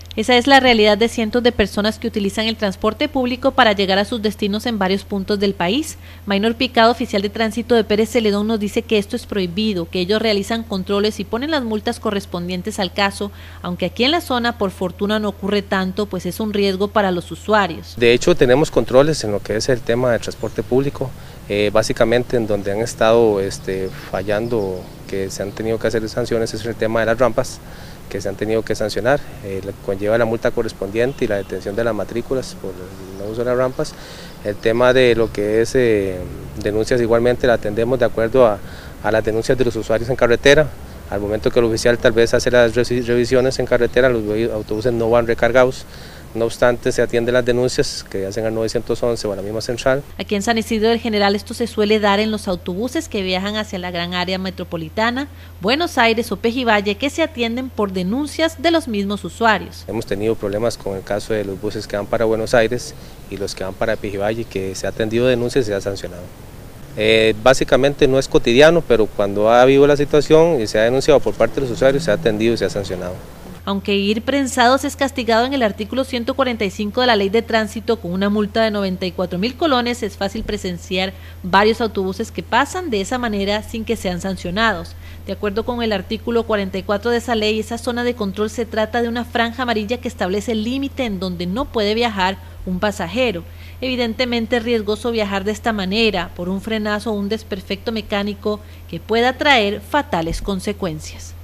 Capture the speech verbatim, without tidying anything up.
Esa es la realidad de cientos de personas que utilizan el transporte público para llegar a sus destinos en varios puntos del país. Maynor Picado, oficial de tránsito de Pérez Celedón, nos dice que esto es prohibido, que ellos realizan controles y ponen las multas correspondientes al caso, aunque aquí en la zona por fortuna no ocurre tanto, pues es un riesgo para los usuarios. De hecho, tenemos controles en lo que es el tema del transporte público, eh, básicamente en donde han estado este, fallando, que se han tenido que hacer sanciones, es el tema de las rampas, que se han tenido que sancionar, eh, conlleva la multa correspondiente y la detención de las matrículas por el no uso de las rampas. El tema de lo que es eh, denuncias igualmente la atendemos de acuerdo a, a las denuncias de los usuarios en carretera. Al momento que el oficial tal vez hace las revisiones en carretera, los autobuses no van recargados. No obstante, se atienden las denuncias que hacen al nueve once o a la misma central. Aquí en San Isidro del General esto se suele dar en los autobuses que viajan hacia la gran área metropolitana, Buenos Aires o Pejivalle, que se atienden por denuncias de los mismos usuarios. Hemos tenido problemas con el caso de los buses que van para Buenos Aires y los que van para Pejivalle, que se ha atendido denuncias y se ha sancionado. Eh, básicamente no es cotidiano, pero cuando ha habido la situación y se ha denunciado por parte de los usuarios, se ha atendido y se ha sancionado. Aunque ir prensados es castigado en el artículo ciento cuarenta y cinco de la Ley de Tránsito con una multa de noventa y cuatro mil colones, es fácil presenciar varios autobuses que pasan de esa manera sin que sean sancionados. De acuerdo con el artículo cuarenta y cuatro de esa ley, esa zona de control se trata de una franja amarilla que establece el límite en donde no puede viajar un pasajero. Evidentemente es riesgoso viajar de esta manera por un frenazo o un desperfecto mecánico que pueda traer fatales consecuencias.